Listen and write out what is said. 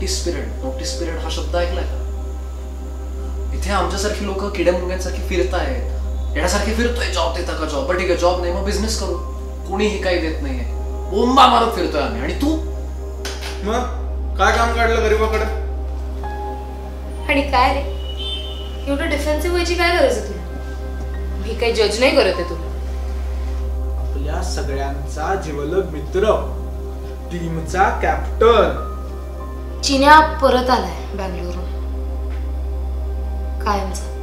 Notice period हा शब्द ऐकलाय का? इथे आमच्यासारखी लोक किड्या मुंग्यांसारखी फिरतायत, येण्यासारखी फिरतोय, जॉब देता का जॉब, ठीक आहे जॉब नाही मग बिझनेस करू, कोणीही काही देत नाहीये, बोंबा मारत फिरतोय आम्ही. आणि तू मग काय काम काढलं गरीबाकडे? आणि काय रे एवढं डिफेन्सिव्ह व्हायची काय गरज आहे तुला? मी काही जज नाही करत आहे तुला. आपल्या सगळ्यांचा जिवलग मित्र, टीमचा कॅप्टन चिन्या परत आलाय बँगलोरहून कायमचा.